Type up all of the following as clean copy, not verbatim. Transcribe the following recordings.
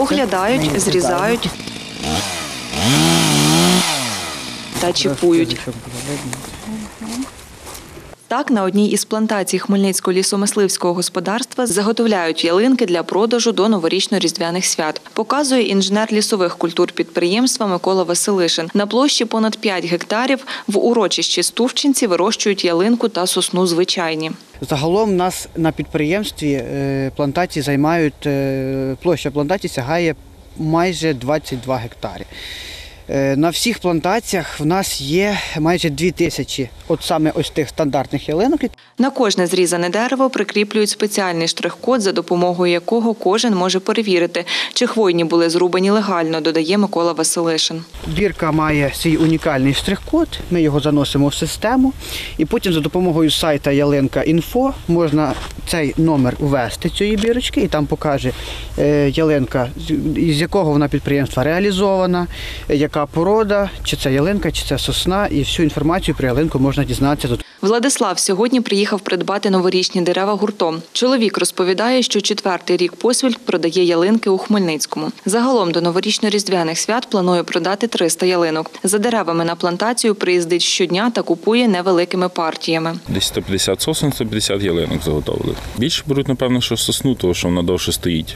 Оглядають, зрізають та чіпують. Так, на одній із плантацій Хмельницького лісомисливського господарства заготовляють ялинки для продажу до новорічно-різдвяних свят. Показує інженер лісових культур підприємства Микола Василишин. На площі понад 5 гектарів в урочищі Стувчинці вирощують ялинку та сосну звичайні. Загалом у нас на підприємстві плантації займають, площа плантацій сягає майже 22 гектари. На всіх плантаціях в нас є майже 2000 саме ось тих стандартних ялинок. На кожне зрізане дерево прикріплюють спеціальний штрих-код, за допомогою якого кожен може перевірити, чи хвойні були зрубані легально, додає Микола Василишин. Бірка має свій унікальний штрих-код, ми його заносимо в систему і потім за допомогою сайту ялинка.інфо можна цей номер ввести цієї бірочки і там покаже ялинка, з якого вона підприємства реалізована, яка порода, чи це ялинка, чи це сосна, і всю інформацію про ялинку можна дізнатися тут. Владислав сьогодні приїхав придбати новорічні дерева гуртом. Чоловік розповідає, що 4-й рік поспіль продає ялинки у Хмельницькому. Загалом до новорічно-різдвяних свят планує продати 300 ялинок. За деревами на плантацію приїздить щодня та купує невеликими партіями. Десь 150 сосен, 150 ялинок заготовили. Більше беруть, напевно, що сосну, тому що вона довше стоїть.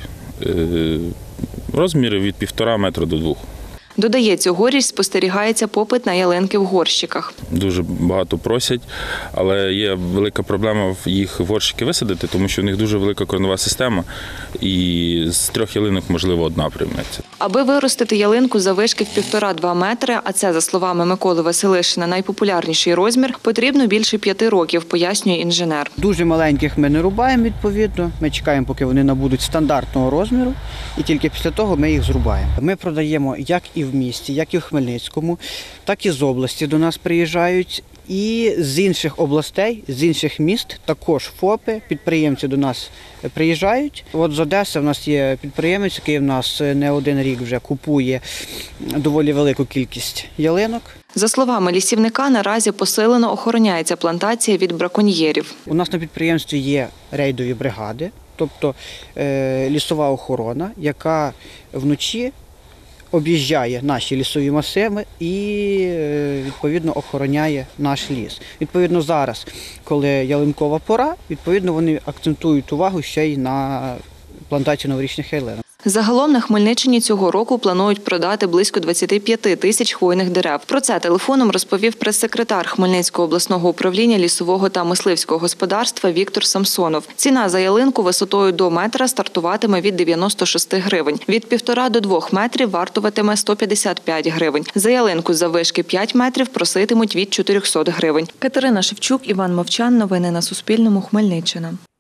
Розміри від 1,5 метра до 2. Додає, цьогоріч спостерігається попит на ялинки в горщиках. Дуже багато просять, але є велика проблема їх в горщики висадити, тому що в них дуже велика коренева система і з 3 ялинок, можливо, 1 прийметься. Аби виростити ялинку заввишки в 1,5-2 метри, а це, за словами Миколи Василишина, найпопулярніший розмір, потрібно більше 5 років, пояснює інженер. Дуже маленьких ми не рубаємо, відповідно. Ми чекаємо, поки вони набудуть стандартного розміру, і тільки після того ми їх зрубаємо. Ми продаємо як і в місті, як і в Хмельницькому, так і з області до нас приїжджають. І з інших областей, з інших міст також ФОПи, підприємці до нас приїжджають. От з Одеси в нас є підприємець, який в нас не один рік вже купує доволі велику кількість ялинок. За словами лісівника, наразі посилено охороняється плантація від браконьєрів. У нас на підприємстві є рейдові бригади, тобто лісова охорона, яка вночі об'їжджає наші лісові масиви і, відповідно, охороняє наш ліс. Відповідно, зараз, коли ялинкова пора, відповідно, вони акцентують увагу ще й на плантацію новорічних ялинок. Загалом на Хмельниччині цього року планують продати близько 25 тисяч хвойних дерев. Про це телефоном розповів прес-секретар Хмельницького обласного управління лісового та мисливського господарства Віктор Самсонов. Ціна за ялинку висотою до метра стартуватиме від 96 гривень. Від 1,5 до 2 метрів вартуватиме 155 гривень. За ялинку заввишки 5 метрів проситимуть від 400 гривень. Катерина Шевчук, Іван Мовчан. Новини на Суспільному. Хмельниччина.